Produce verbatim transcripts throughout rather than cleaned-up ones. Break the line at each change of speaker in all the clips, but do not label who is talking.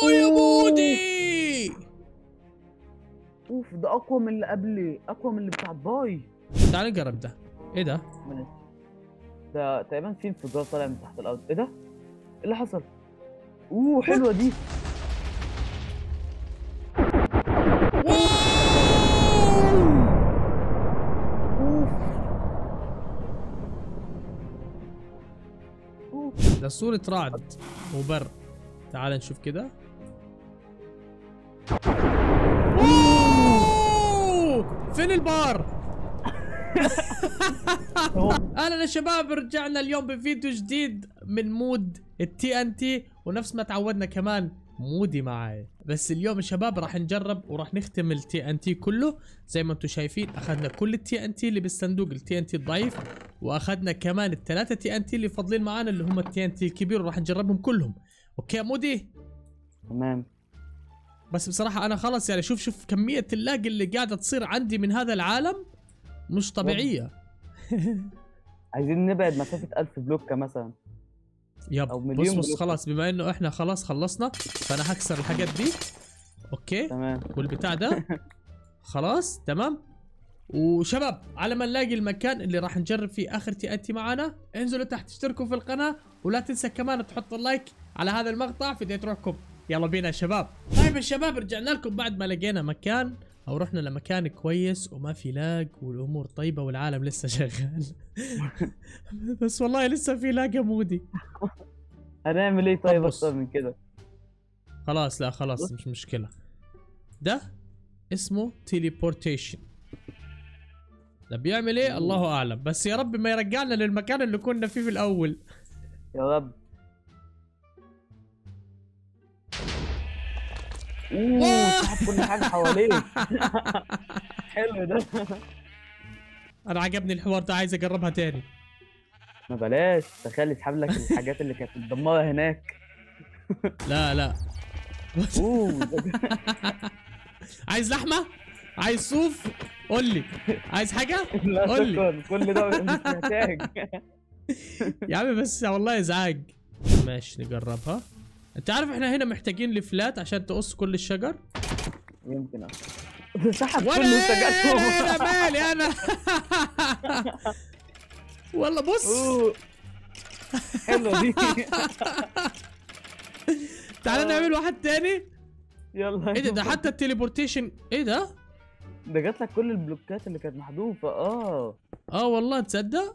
اوه يا مودي.
اوف ده اقوى من اللي قبل، اقوى من اللي بتاع باي.
تعال نجرب ده. ايه ده؟
ماشي. ده تقريبا في انفجار طالع من تحت الارض. ايه ده؟ ايه اللي حصل؟ اوه حلوه دي.
ده صورة رعد وبر. تعال نشوف كده. فين البار؟ اهلا يا شباب، رجعنا اليوم بفيديو جديد من مود التي ان تي، ونفس ما تعودنا كمان مودي معاي. بس اليوم يا شباب راح نجرب وراح نختم التي ان تي كله. زي ما انتم شايفين اخذنا كل التي ان تي اللي بالصندوق، التي ان تي الضعيف، واخذنا كمان الثلاثه تي ان تي اللي فاضلين معانا اللي هم التي ان تي الكبير، وراح نجربهم كلهم. اوكي يا مودي؟
تمام.
بس بصراحه انا خلص يعني، شوف شوف كميه اللاج اللي قاعده تصير عندي من هذا العالم مش طبيعيه.
عايزين نبعد مسافه ألف بلوكه مثلا.
يب
أو
بص
مليون
بص
بلوك.
خلاص، بما انه احنا خلاص خلصنا فانا هكسر الحاجات دي. اوكي
تمام.
والبتاع ده خلاص تمام. وشباب على ما نلاقي المكان اللي راح نجرب فيه اخر تي ان تي معانا، انزلوا تحت اشتركوا في القناه، ولا تنسى كمان تحط اللايك على هذا المقطع في بدايه روحكم. يلا بينا يا شباب. طيب يا شباب رجعنا لكم بعد ما لقينا مكان، او رحنا لمكان كويس وما في لاج والامور طيبه والعالم لسه شغال. بس والله لسه في لاج يا مودي.
هنعمل ايه طيب
بص.
اكتر من كده؟
خلاص لا خلاص مش مشكله. ده اسمه تيليبورتيشن. ده بيعمل ايه الله اعلم، بس يا رب ما يرجعنا للمكان اللي كنا فيه في الاول.
يا رب. اوه سحب كل حاجه حواليك. حلو ده.
انا عجبني الحوار ده، عايز اجربها تاني.
ما بلاش، تخلي يسحب لك الحاجات اللي كانت متدمره هناك.
لا لا.
اوه
عايز لحمه؟ عايز صوف؟ قول لي. عايز حاجه؟
لا
قول لي.
شكرا، كل ده مش محتاج.
يا عم بس والله ازعاج. ماشي نجربها. انت عارف احنا هنا محتاجين لفلات عشان تقص كل الشجر.
يمكن اصلا سحب
ولا
كله
ايه انا
سجاته.
مالي انا. والله بص.
اوه حلوه دي.
تعال نعمل واحد تاني.
يلا.
ايه ده؟ ده حتى التليبورتيشن ايه ده؟
ده جات لك كل البلوكات اللي كانت محذوفه. اه
اه والله تصدق.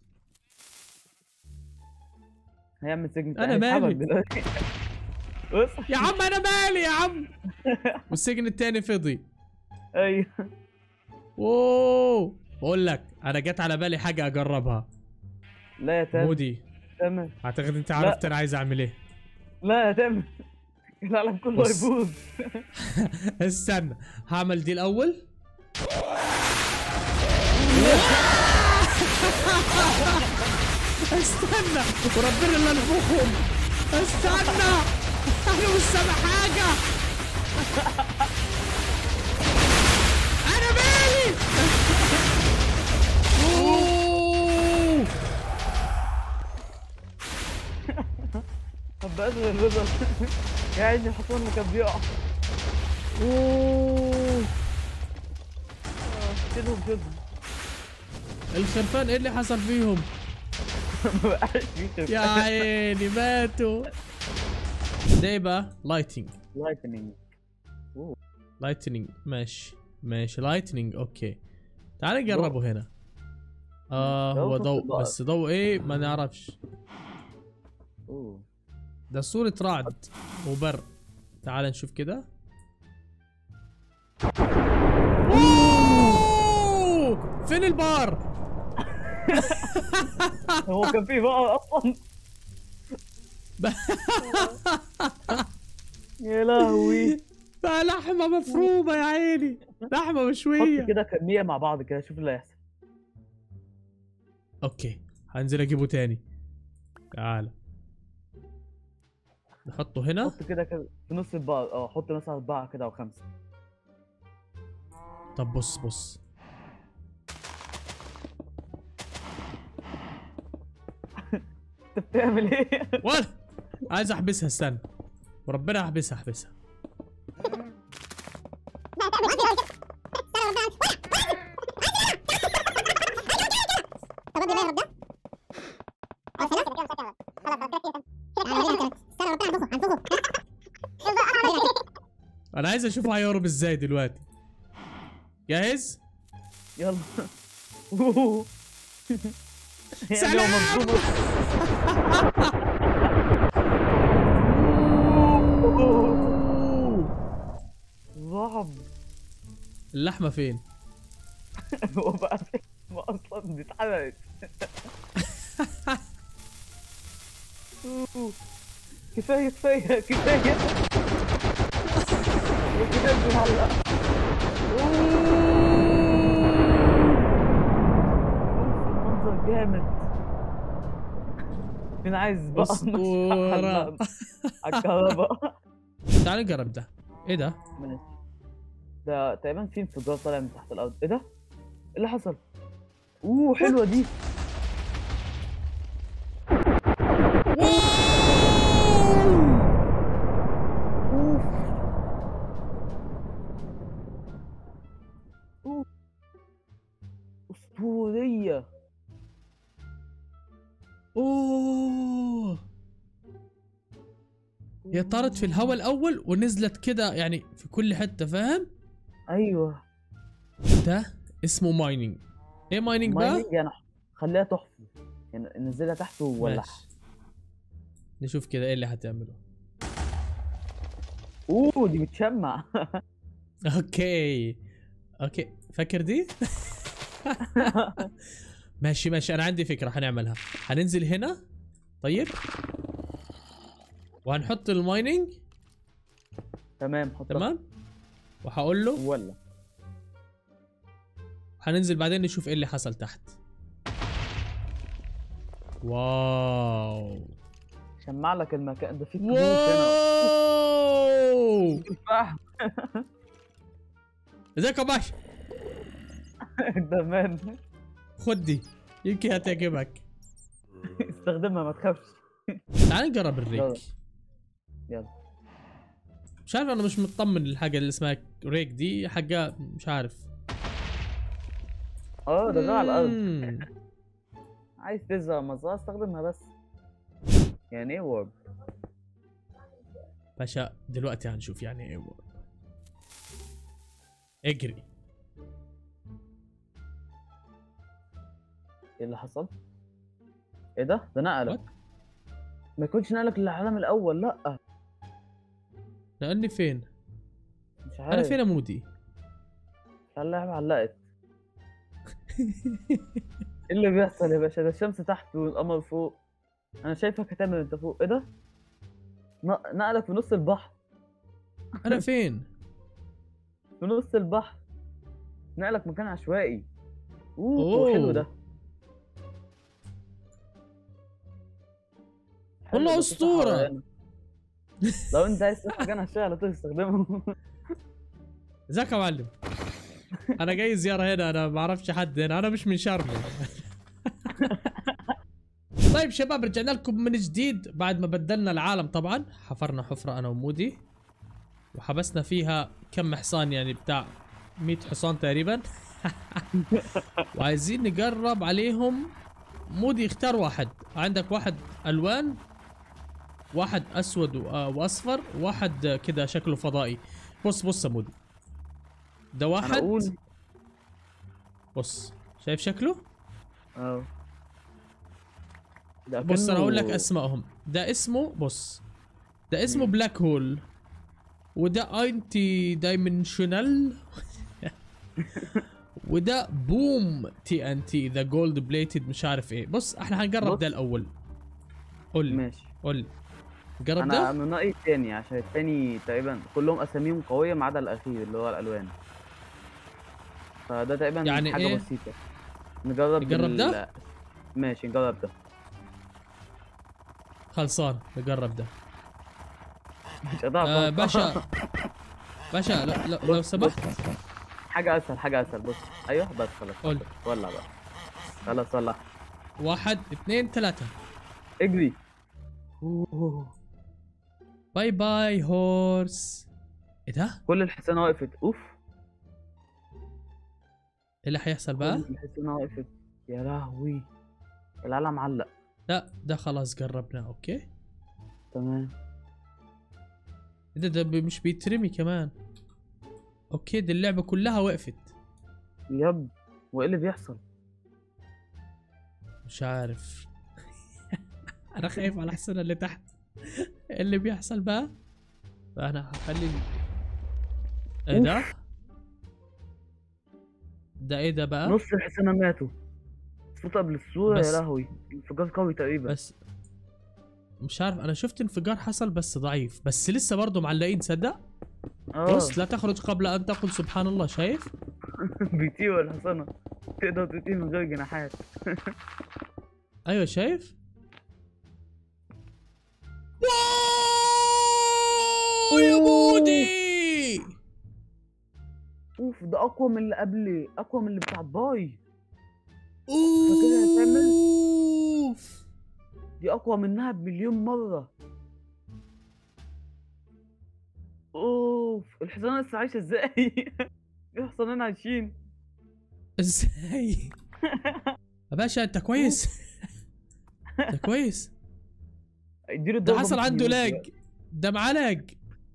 هيعمل سجن
أنا
تاني.
مالي.
اتحرك دلوقتي. بص.
يا عم انا مالي يا عم. والسجن التاني فضي.
ايوه.
اوه بقول لك انا جت على بالي حاجه اجربها.
لا يا تامر.
مودي
تامر.
اعتقد انت عرفت انا عايز اعمل ايه.
لا يا تامر. العالم كله
بص.
هيبوظ.
استنى هعمل دي الاول. استنى وربنا اللي انفخهم. استنى انا مش سامع حاجه. انا مالي. أوه.
طب بقى الرضا. يا عيني الحصان اللي كان بيقع.
اوه
شيلهم شيلهم.
الخرفان ايه اللي حصل فيهم؟
ما بقاش فيه خرفان.
يا عيني ماتوا. ده ايه بقى؟ لايتنج.
لايتنينج.
لايتنينج ماشي ماشي لايتنينج اوكي. تعال نجربه هنا. اه هو ضوء، بس ضوء ايه ما نعرفش.
اوه
ده صورة رعد وبر. تعال نشوف كده. اوه فين البار؟
هو كان فيه بقى اصلا. يا لهوي.
بقى لحمة مفرومة يا عيني، لحمة مشوية.
حط كده كمية مع بعض كده شوف اللي هيحصل.
اوكي هنزل اجيبه تاني. تعال نحطه هنا.
حط كده كده في نص البقى. اه حط مثلا أربعة كده أو خمسة.
طب بص بص.
أنت بتعمل إيه؟
ولا عايز احبسها استنى. وربنا احبسها احبسها. انا عايز اشوفه هيهرب ازاي دلوقتي. جاهز؟
يلا.
سلام.
رعب.
اللحمة فين؟
هو بقى ما اصلا دي اتحرقت. كفايه كفايه كفايه. كده بنعلق. المنظر جامد. مين عايز بقى
اسطورة.
على الكهرباء.
تعال نجرب ده. ايه ده؟
ماشي. ده تقريبا في انفجار طالع من تحت الارض. ايه ده؟ ايه اللي حصل؟ اوه حلوه دي. اوف اوف اسطوريه.
اوه هي طارت في الهواء الاول ونزلت كده يعني في كل حته، فاهم؟
ايوه.
ده اسمه مايننج. ايه مايننج بقى؟
مايننج يعني خليها تحفر، يعني نزلها تحت وولعها.
ماشي. نشوف كده ايه اللي هتعمله.
اوه دي بتشمع.
اوكي اوكي فاكر دي؟ ماشي ماشي، انا عندي فكره هنعملها. هننزل هنا طيب، وهنحط المايننج.
تمام حطها.
تمام، وهقول له
ولا
هننزل بعدين نشوف ايه اللي حصل تحت. واو
شمع لك المكان ده، فيه كروت هنا.
واو
فاهم.
ازيك يا باشا؟
ده مان.
خد دي يمكن هتعجبك.
استخدمها ما تخافش.
تعال نجرب
يلا.
الريك.
يلا.
مش عارف، انا مش مطمن للحاجه اللي اسمها ريك دي، حاجه مش عارف.
اه ده على الارض.
مم.
عايز تزرع مزرعه استخدمها بس. يعني ايه وورب؟
باشا دلوقتي هنشوف يعني ايه وورب. اجري.
ايه اللي حصل؟ ايه ده؟ ده نقلك.
What؟
ما يكونش نقلك للعالم الاول، لا.
لاني فين؟
مش عارف.
انا فين يا مودي؟
اللعبة علقت. ايه اللي بيحصل يا باشا؟ ده الشمس تحت والقمر فوق. انا شايفك هتعمل انت فوق. ايه ده؟ ن- نقلك في نص البحر.
انا فين؟
في نص البحر. نقلك مكان عشوائي. اوه,
أوه.
حلو ده. حلو
والله
ده، في صحراء
اسطوره.
هنا. لو انت عايز تروح مكان عشوائي على طول استخدمه.
ازيك يا معلم؟ انا جاي زياره هنا، انا ما اعرفش حد هنا، انا مش من شرم. طيب شباب، رجعنا لكم من جديد بعد ما بدلنا العالم. طبعا حفرنا حفره انا ومودي، وحبسنا فيها كم حصان، يعني بتاع مية حصان تقريبا. وعايزين نقرب عليهم. مودي يختار واحد. عندك واحد الوان، واحد اسود واصفر، واحد كده شكله فضائي. بص بص يا مودي، ده
انا
واحد.
اقول
بص شايف شكله؟
اه. ده
بص انا
كأنه-
اقول لك اسمائهم. ده اسمه، بص ده اسمه
مم.
بلاك هول، وده انتي دايمنشنال، وده بوم تي ان تي ذا جولد بليتد مش عارف ايه. بص احنا هنقرب
بص.
ده الاول. قول لي
ماشي.
قول لي نقرب
انا
ده.
من رأيي التاني، عشان التاني تقريبا كلهم اساميهم قوية ما عدا الاخير اللي هو الالوان. فده تقريبا
يعني
حاجة
إيه؟
بسيطة. نجرب
نجرب
ال-
ده؟
ماشي نجرب ده.
خلصان نقرب ده.
مش هتعرف.
آه باشا باشا لو, لو, لو
بص-
سمحت.
حاجة اسهل حاجة اسهل. بص ايوه بس خلاص.
قول.
ولع بقى. خلاص ولع.
واحد اثنين ثلاثة.
اجري. أوه.
باي باي هورس. ايه ده؟
كل الحصانه وقفت. اوف،
ايه اللي حيحصل بقى؟
كل الحصانه وقفت. يا لهوي، العالم معلق.
لا ده خلاص قربنا. اوكي
تمام.
إيه ده؟ ده ب- مش بيترمي كمان. اوكي دي اللعبة كلها وقفت.
يب، وايه اللي بيحصل؟
مش عارف. انا خايف على الحصانة اللي تحت. ايه اللي بيحصل بقى؟ فانا هخلي ايه ده؟ ده ايه ده بقى؟
نص الحصانه ماتوا. صوت قبل الصوره.
بس-
يا لهوي، انفجار قوي تقريبا.
بس مش عارف، انا شفت انفجار حصل بس ضعيف، بس لسه برضه معلقين. تصدق؟
اه
بص لا تخرج قبل ان تقل سبحان الله. شايف؟
بيطيروا الحصانه، تقدر تطير من غير جناحات.
ايوه شايف؟ واو يا مودي.
اوف، ده اقوى من اللي قبل، اقوى من اللي بتاع باي. فكده هتعمل؟
اوف
دي اقوى منها بمليون مره. اوف، الحصانه لسه عايشه ازاي؟ في حصانين عايشين.
ازاي؟ يا باشا انت كويس؟ انت كويس؟
اديله
ده
الضربه
حصل
ممكن
عنده
يموت
لاج.
دلوقتي.
ده معاه لاج.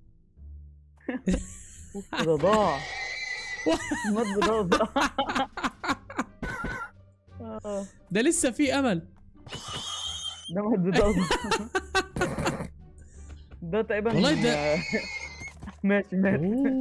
اوف، ده ضاع. مات بضربه. آه،
ده لسه في امل.
ده مات بضربه. ده تقريبا
والله ده-
ماشي مات.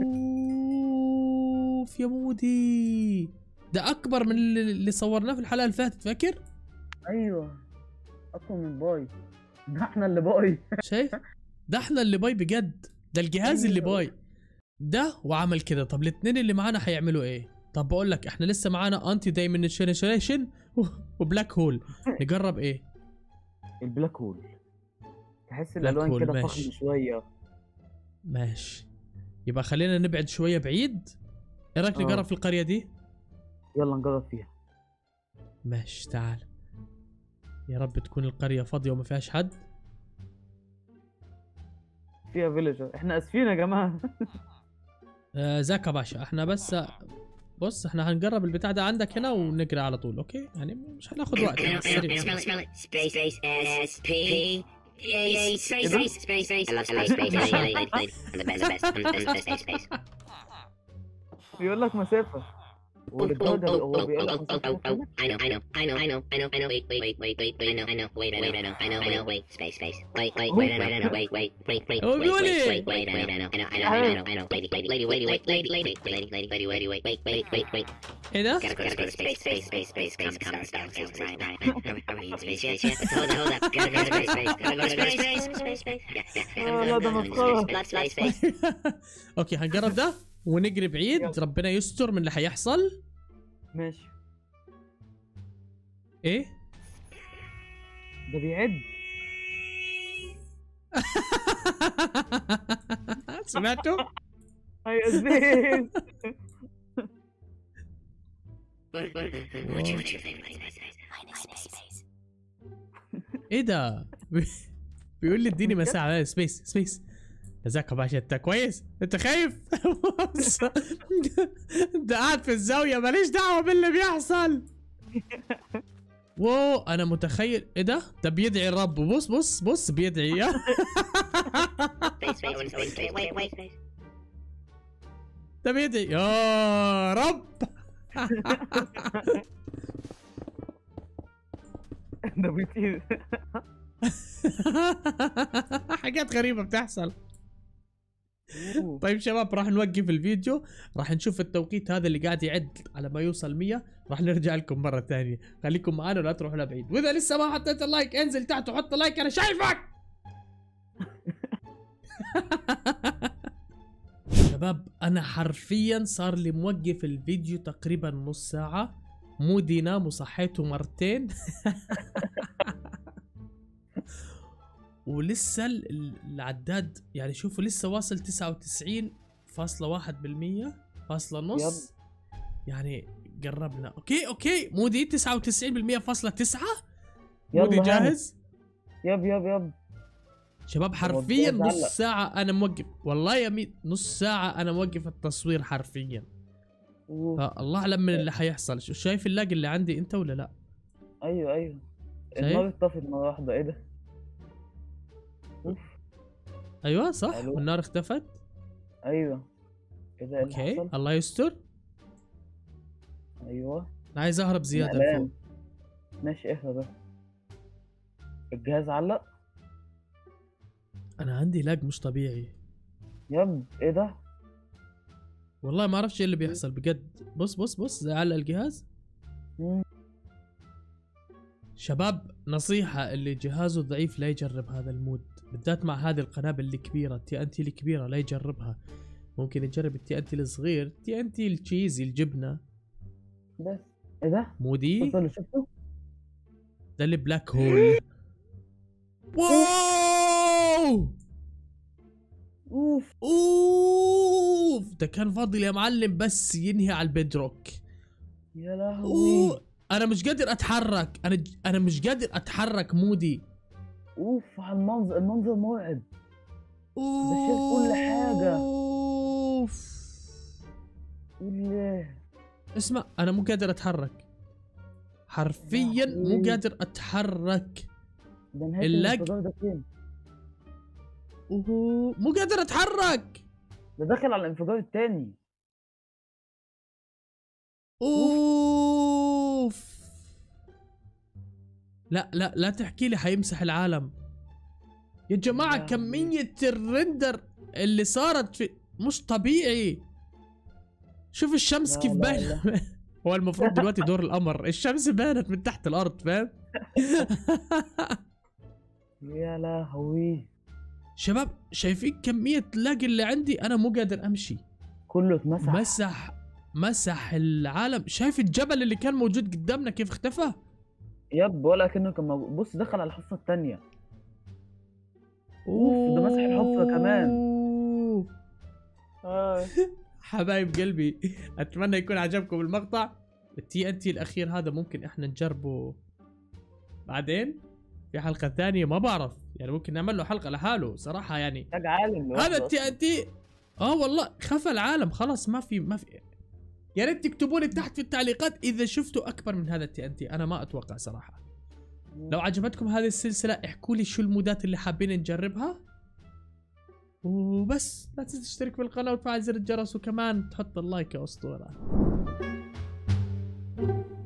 اوف يا مودي. ده اكبر من اللي اللي صورناه في الحلقه اللي فاتت، فاكر؟
ايوه، اقوى من باي. ده احنا اللي باي.
شايف؟ ده احنا اللي باي بجد. ده الجهاز اللي
أيوة.
باي ده وعمل كده. طب الاثنين اللي معانا هيعملوا ايه؟ طب بقول لك احنا لسه معانا انتي دايمنشن وبلاك هول. نجرب ايه؟
البلاك هول. تحس
بلاك
الالوان
هول،
كده فخم
ماشي.
شويه.
ماشي، يبقى خلينا نبعد شويه بعيد. ايه رايك
آه.
نجرب في القريه دي؟
يلا نجرب فيها.
ماشي تعال. يا رب تكون القريه فاضيه وما فيهاش حد.
فيها فيليجر. احنا اسفين يا جماعه.
آه زاك يا باشا، احنا بس بص احنا هنجرب البتاع ده عندك هنا ونقرا على طول. اوكي يعني مش هناخد وقت يعني سريع.
Smell it, smell it. Space, space, S, P. Yay, space, space, space, space. I love space, space. I'm the best, the best. I'm the best, space, space.
بيقول لك مسافه.
Oh,
والجو
oh,
ده
oh,
هو
oh,
بيقول
oh,
لك
oh, oh,
مسافه
oh, oh. I know, I know, I know, I know, I know, I know. Wait, wait, wait, wait, wait, wait. I know, I know. Wait, wait, I know, I know, I know. Wait, space, space. Wait, wait, wait, I know, I know. Wait, wait, wait, wait,
Oh,
wait,
really?
wait, wait, wait, I know, I know, I know, I know, I know, I know. Lady, lady, lady, lady, wait, lady, lady, lady, lady, lady, lady, wait, wait, wait, wait, wait.
ايه ده؟
Gotta go, gotta go to space, space, space, space, space. Come, come, stop, stop, right, right. Are we in space? Yes, yes. Hold up, hold up. Gotta go to space, space. Gotta go to space, space, space, space. Yeah, yeah.
آه، لا ده مسخره.
Space, space, space.
اوكي هنجرب ده ونجري بعيد.
يلا.
ربنا يستر من اللي حيحصل.
ماشي.
ايه؟
ده بيعد.
سمعتوا؟
هيا زين.
What's your, what's your favorite space?
ايه ده؟ بيقول لي اديني مساحه على سبيس سبيس. جزاك يا باشا، انت كويس؟ انت خايف؟ بص، ده قاعد في الزاويه ماليش دعوه باللي بيحصل. واو انا متخيل ايه ده؟ ده بيدعي الرب. بص بص بص بيدعي. يا
Space, space, space, space, space. Wait, wait, space.
ده بيدعي يا رب.
ده بيطير.
حاجات غريبه بتحصل. طيب شباب راح نوقف الفيديو، راح نشوف التوقيت هذا اللي قاعد يعد على ما يوصل مية، راح نرجع لكم مرة ثانية. خليكم معانا ولا تروحوا لبعيد، واذا لسه ما حطيت اللايك انزل تحت وحط لايك انا شايفك. شباب انا حرفيا صار لي موقف الفيديو تقريبا نص ساعة، مودي نام وصحيته مرتين. ولسه ال- ال- العداد يعني شوفوا لسه واصل تسعة وتسعين فاصلة واحد بالمية فاصلة نص. يعني قربنا. اوكي اوكي مودي تسعة وتسعين بالمية فاصلة تسعة. مودي
يلا هاني.
جاهز؟
يب يب يب.
شباب حرفيا
الجهاز
نص
علق.
ساعة انا موقف، والله يا ميت نص ساعة انا موقف التصوير حرفيا.
أوف.
فالله اعلم من اللي حيحصل. شو شايف اللاج اللي عندي انت ولا لا؟
ايوه ايوه،
شايف؟
النار اتطفت مره واحده، ايه ده؟ اوف.
ايوه صح،
ألو.
والنار اختفت.
ايوه. ايه ده؟ ايه اللي
اوكي
حصل؟
الله يستر.
ايوه.
انا عايز اهرب زيادة
نقلان.
لفوق.
ماشي اهدى بس. الجهاز علق.
انا عندي لاج مش طبيعي.
يب ايه ده؟
والله ما اعرفش ايه اللي بيحصل بجد. بص بص بص زي علق الجهاز.
مم.
شباب نصيحة، اللي جهازه ضعيف لا يجرب هذا المود، بالذات مع هذه القنابل الكبيرة، التي ان تي الكبيرة لا يجربها. ممكن يجرب التي ان تي الصغير، التي ان تي التشيزي الجبنة.
بس ايه ده؟
مودي
شفته اللي شفته؟
ده اللي بلاك هول. واو
اوف.
اوف ده كان فاضل يا معلم بس ينهي على البيدروك.
يا لهوي.
أوه. انا مش قادر اتحرك، انا ج... انا مش قادر اتحرك مودي.
اوف على المنظر، المنظر مرعب.
اوف
ده شايف كل حاجة.
اوف
قول ليه؟
اسمع انا مو قادر اتحرك حرفيا، مو
لهوي.
قادر اتحرك.
ده نهاية
اللاج.
الانفجار ده فين؟
اوه مو قادر اتحرك.
ده داخل على الانفجار التاني.
اوف لا لا لا تحكي لي حيمسح العالم يا جماعة.
يا
كمية الرندر اللي صارت في مش طبيعي. شوف الشمس
لا
كيف
لا
باينة. هو المفروض دلوقتي دور القمر، الشمس بانت من تحت الارض فاهم.
يا لهوي.
شباب شايفين كمية لاج اللي عندي، انا مو قادر امشي.
كله اتمسح.
مسح مسح العالم. شايف الجبل اللي كان موجود قدامنا كيف اختفى؟
يب ولا كأنه كان موجود. بص دخل على الحفرة التانية. اوف ده مسح الحفرة كمان.
أوه.
آه.
حبايب قلبي اتمنى يكون عجبكم المقطع. التي ان تي الاخير هذا ممكن احنا نجربه بعدين في حلقة ثانية، ما بعرف يعني ممكن نعمل له حلقة لحاله صراحة يعني.
محتاج عالم
هذا
لوحده
التي
أصلاً.
ان تي اه والله خفى العالم خلاص، ما في ما في. يا ريت تكتبوا لي تحت في التعليقات اذا شفتوا اكبر من هذا التي ان تي، انا ما اتوقع صراحة. لو عجبتكم هذه السلسلة احكوا لي شو المودات اللي حابين نجربها. وبس لا تنسى تشترك في القناة وتفعل زر الجرس، وكمان تحط اللايك يا اسطورة.